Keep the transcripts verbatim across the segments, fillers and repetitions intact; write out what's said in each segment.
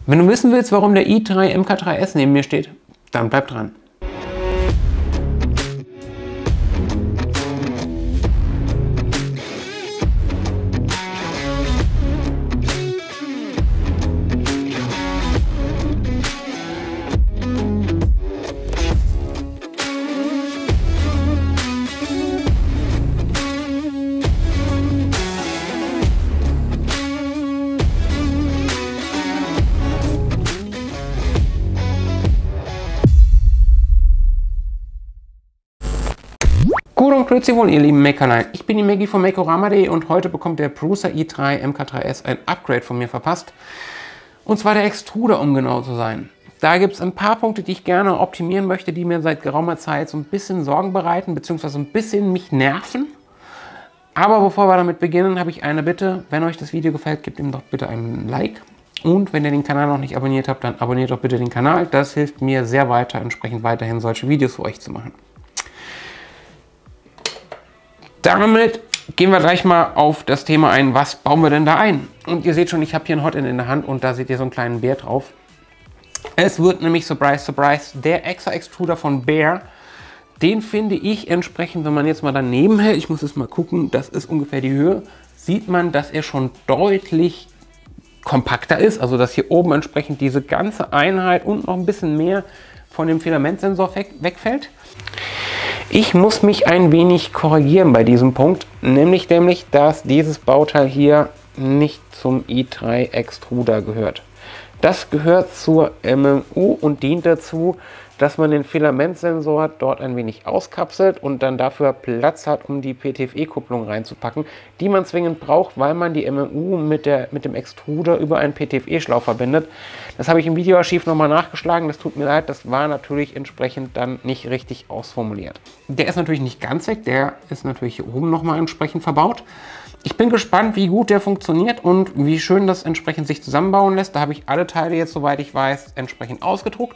Wenn du wissen willst, warum der i drei M K drei S neben mir steht, dann bleib dran. Gut und grüezi wohl, ihr lieben Makerlein. Ich bin die Maggie von Makorama punkt de und heute bekommt der Prusa i drei M K drei S ein Upgrade von mir verpasst. Und zwar der Extruder, um genau zu sein. Da gibt es ein paar Punkte, die ich gerne optimieren möchte, die mir seit geraumer Zeit so ein bisschen Sorgen bereiten, beziehungsweise ein bisschen mich nerven. Aber bevor wir damit beginnen, habe ich eine Bitte. Wenn euch das Video gefällt, gebt ihm doch bitte einen Like. Und wenn ihr den Kanal noch nicht abonniert habt, dann abonniert doch bitte den Kanal. Das hilft mir sehr weiter, entsprechend weiterhin solche Videos für euch zu machen. Damit gehen wir gleich mal auf das Thema ein, was bauen wir denn da ein? Und ihr seht schon, ich habe hier ein Hot-End in der Hand und da seht ihr so einen kleinen Bär drauf. Es wird nämlich, surprise, surprise, der Exa-Extruder von Bear. Den finde ich entsprechend, wenn man jetzt mal daneben hält, ich muss jetzt mal gucken, das ist ungefähr die Höhe, sieht man, dass er schon deutlich kompakter ist. Also dass hier oben entsprechend diese ganze Einheit und noch ein bisschen mehr von dem Filamentsensor wegfällt. Ich muss mich ein wenig korrigieren bei diesem Punkt, nämlich, nämlich dass dieses Bauteil hier nicht zum i drei Extruder gehört. Das gehört zur M M U und dient dazu, dass man den Filamentsensor dort ein wenig auskapselt und dann dafür Platz hat, um die P T F E-Kupplung reinzupacken, die man zwingend braucht, weil man die M M U mit, der, mit dem Extruder über einen P T F E-Schlauch verbindet. Das habe ich im Videoarchiv nochmal nachgeschlagen, das tut mir leid, das war natürlich entsprechend dann nicht richtig ausformuliert. Der ist natürlich nicht ganz weg, der ist natürlich hier oben nochmal entsprechend verbaut. Ich bin gespannt, wie gut der funktioniert und wie schön das entsprechend sich zusammenbauen lässt. Da habe ich alle Teile jetzt, soweit ich weiß, entsprechend ausgedruckt.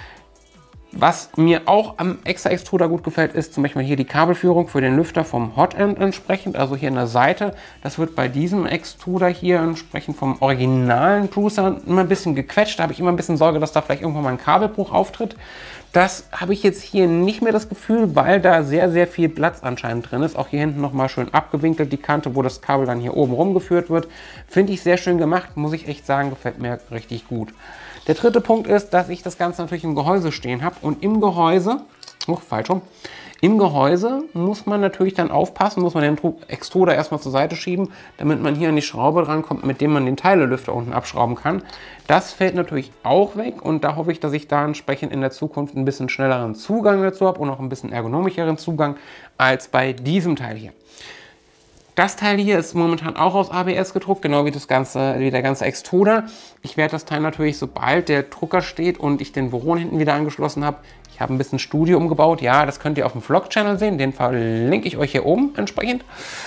Was mir auch am Exa-Extruder gut gefällt, ist zum Beispiel hier die Kabelführung für den Lüfter vom Hot-End entsprechend, also hier an der Seite. Das wird bei diesem Extruder hier entsprechend vom originalen Prusa immer ein bisschen gequetscht. Da habe ich immer ein bisschen Sorge, dass da vielleicht irgendwann mal ein Kabelbruch auftritt. Das habe ich jetzt hier nicht mehr das Gefühl, weil da sehr, sehr viel Platz anscheinend drin ist. Auch hier hinten nochmal schön abgewinkelt, die Kante, wo das Kabel dann hier oben rumgeführt wird. Finde ich sehr schön gemacht, muss ich echt sagen, gefällt mir richtig gut. Der dritte Punkt ist, dass ich das Ganze natürlich im Gehäuse stehen habe und im Gehäuse, oh, falsch rum, im Gehäuse muss man natürlich dann aufpassen, muss man den Extruder erstmal zur Seite schieben, damit man hier an die Schraube drankommt, mit dem man den Teilelüfter unten abschrauben kann. Das fällt natürlich auch weg und da hoffe ich, dass ich da entsprechend in der Zukunft ein bisschen schnelleren Zugang dazu habe und auch ein bisschen ergonomischeren Zugang als bei diesem Teil hier. Das Teil hier ist momentan auch aus A B S gedruckt, genau wie, das ganze, wie der ganze Extruder. Ich werde das Teil natürlich, sobald der Drucker steht und ich den Voron hinten wieder angeschlossen habe, ich habe ein bisschen Studio umgebaut. Ja, das könnt ihr auf dem Vlog-Channel sehen, den verlinke ich euch hier oben entsprechend.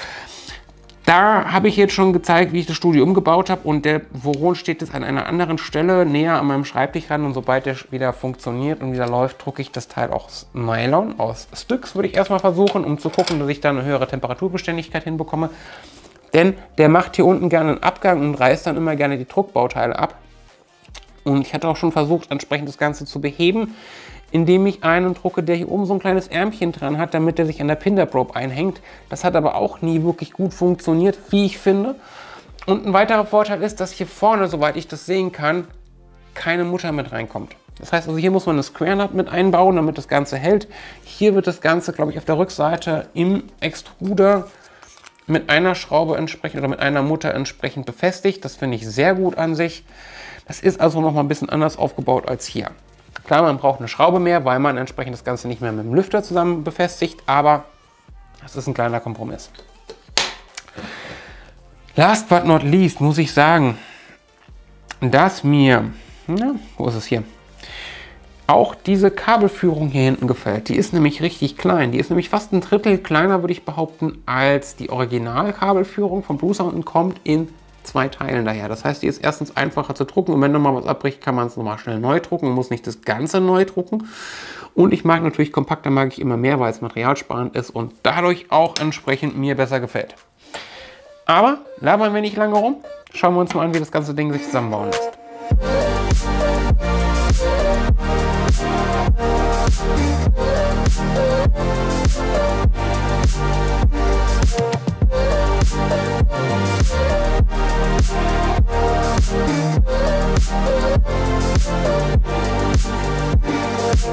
Da habe ich jetzt schon gezeigt, wie ich das Studio umgebaut habe und der Voron steht jetzt an einer anderen Stelle näher an meinem Schreibtisch ran und sobald der wieder funktioniert und wieder läuft, drucke ich das Teil auch aus Nylon, aus Styx würde ich erstmal versuchen, um zu gucken, dass ich da eine höhere Temperaturbeständigkeit hinbekomme. Denn der macht hier unten gerne einen Abgang und reißt dann immer gerne die Druckbauteile ab. Und ich hatte auch schon versucht, entsprechend das Ganze zu beheben, indem ich einen drucke, der hier oben so ein kleines Ärmchen dran hat, damit der sich an der Pinderprobe einhängt. Das hat aber auch nie wirklich gut funktioniert, wie ich finde. Und ein weiterer Vorteil ist, dass hier vorne, soweit ich das sehen kann, keine Mutter mit reinkommt. Das heißt also, hier muss man eine Square Nut mit einbauen, damit das Ganze hält. Hier wird das Ganze, glaube ich, auf der Rückseite im Extruder mit einer Schraube entsprechend oder mit einer Mutter entsprechend befestigt. Das finde ich sehr gut an sich. Das ist also noch mal ein bisschen anders aufgebaut als hier. Klar, man braucht eine Schraube mehr, weil man entsprechend das Ganze nicht mehr mit dem Lüfter zusammen befestigt, aber das ist ein kleiner Kompromiss. Last but not least muss ich sagen, dass mir, na, wo ist es hier, auch diese Kabelführung hier hinten gefällt. Die ist nämlich richtig klein. Die ist nämlich fast ein Drittel kleiner, würde ich behaupten, als die Originalkabelführung von Prusa und kommt in zwei Teilen daher. Das heißt, die ist erstens einfacher zu drucken und wenn dann mal was abbricht, kann man es nochmal schnell neu drucken und muss nicht das Ganze neu drucken. Und ich mag natürlich kompakter, mag ich immer mehr, weil es materialsparend ist und dadurch auch entsprechend mir besser gefällt. Aber labern wir nicht lange rum. Schauen wir uns mal an, wie das ganze Ding sich zusammenbauen lässt.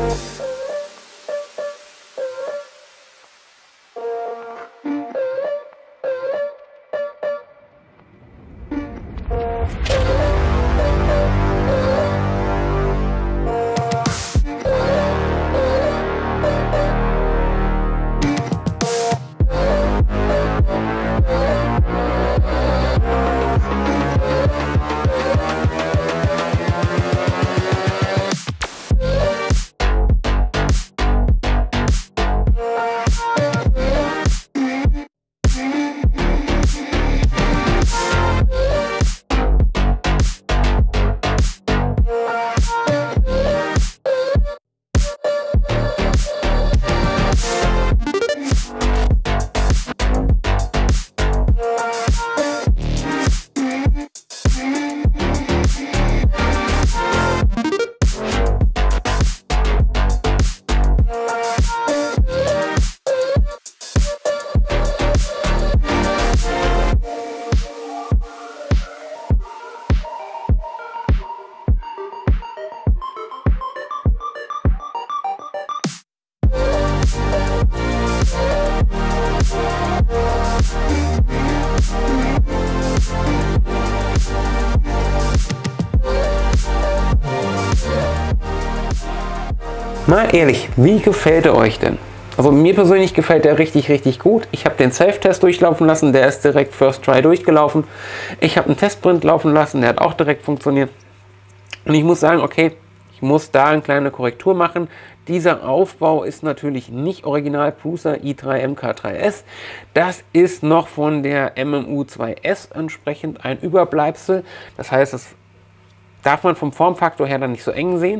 Mal ehrlich, wie gefällt er euch denn? Also mir persönlich gefällt der richtig, richtig gut. Ich habe den Self-Test durchlaufen lassen, der ist direkt First Try durchgelaufen. Ich habe einen Testprint laufen lassen, der hat auch direkt funktioniert. Und ich muss sagen, okay, ich muss da eine kleine Korrektur machen. Dieser Aufbau ist natürlich nicht original Prusa i drei M K drei S. Das ist noch von der M M U zwei S entsprechend ein Überbleibsel. Das heißt, das darf man vom Formfaktor her dann nicht so eng sehen.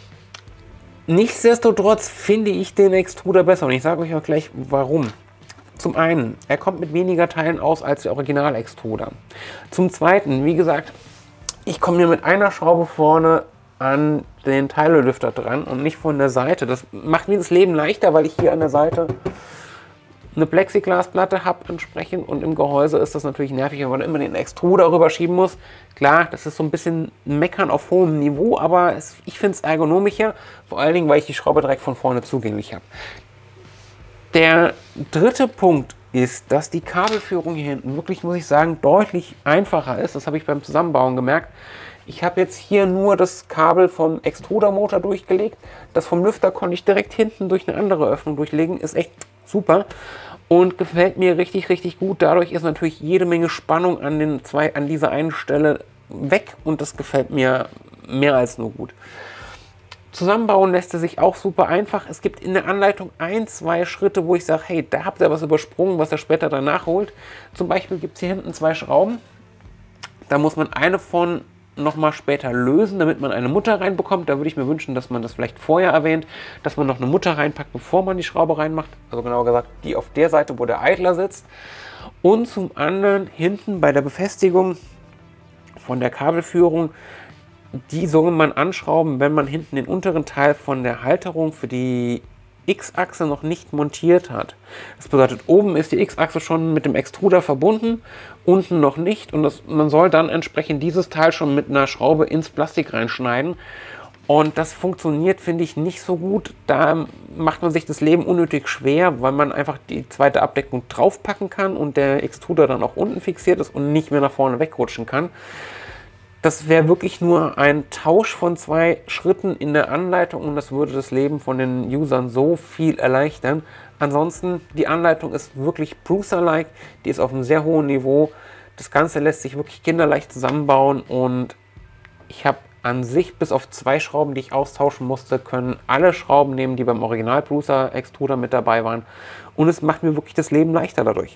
Nichtsdestotrotz finde ich den Extruder besser und ich sage euch auch gleich warum. Zum einen, er kommt mit weniger Teilen aus als der Original-Extruder. Zum zweiten, wie gesagt, ich komme hier mit einer Schraube vorne an den Teilelüfter dran und nicht von der Seite. Das macht mir das Leben leichter, weil ich hier an der Seite eine Plexiglasplatte habe entsprechend und im Gehäuse ist das natürlich nervig, wenn man immer den Extruder rüberschieben muss. Klar, das ist so ein bisschen Meckern auf hohem Niveau, aber es, ich finde es ergonomischer, vor allen Dingen, weil ich die Schraube direkt von vorne zugänglich habe. Der dritte Punkt ist, dass die Kabelführung hier hinten wirklich, muss ich sagen, deutlich einfacher ist. Das habe ich beim Zusammenbauen gemerkt. Ich habe jetzt hier nur das Kabel vom Extrudermotor durchgelegt. Das vom Lüfter konnte ich direkt hinten durch eine andere Öffnung durchlegen. Ist echt super und gefällt mir richtig, richtig gut. Dadurch ist natürlich jede Menge Spannung an, den zwei, an dieser einen Stelle weg und das gefällt mir mehr als nur gut. Zusammenbauen lässt es sich auch super einfach. Es gibt in der Anleitung ein, zwei Schritte, wo ich sage, hey, da habt ihr was übersprungen, was ihr später danach holt. Zum Beispiel gibt es hier hinten zwei Schrauben. Da muss man eine von nochmal später lösen, damit man eine Mutter reinbekommt. Da würde ich mir wünschen, dass man das vielleicht vorher erwähnt, dass man noch eine Mutter reinpackt, bevor man die Schraube reinmacht. Also genauer gesagt, die auf der Seite, wo der Eitler sitzt. Und zum anderen hinten bei der Befestigung von der Kabelführung, die soll man anschrauben, wenn man hinten den unteren Teil von der Halterung für die X-Achse noch nicht montiert hat. Das bedeutet, oben ist die X-Achse schon mit dem Extruder verbunden, unten noch nicht und das, man soll dann entsprechend dieses Teil schon mit einer Schraube ins Plastik reinschneiden und das funktioniert, finde ich, nicht so gut. Da macht man sich das Leben unnötig schwer, weil man einfach die zweite Abdeckung draufpacken kann und der Extruder dann auch unten fixiert ist und nicht mehr nach vorne wegrutschen kann. Das wäre wirklich nur ein Tausch von zwei Schritten in der Anleitung und das würde das Leben von den Usern so viel erleichtern. Ansonsten, die Anleitung ist wirklich Prusa-like, die ist auf einem sehr hohen Niveau. Das Ganze lässt sich wirklich kinderleicht zusammenbauen und ich habe an sich bis auf zwei Schrauben, die ich austauschen musste, können alle Schrauben nehmen, die beim Original Prusa Extruder mit dabei waren und es macht mir wirklich das Leben leichter dadurch.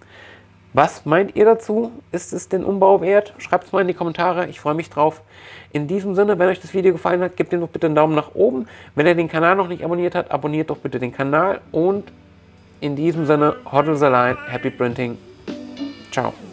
Was meint ihr dazu? Ist es den Umbau wert? Schreibt es mal in die Kommentare, ich freue mich drauf. In diesem Sinne, wenn euch das Video gefallen hat, gebt ihm doch bitte einen Daumen nach oben. Wenn ihr den Kanal noch nicht abonniert habt, abonniert doch bitte den Kanal. Und in diesem Sinne, Hoddle the Line, Happy Printing. Ciao.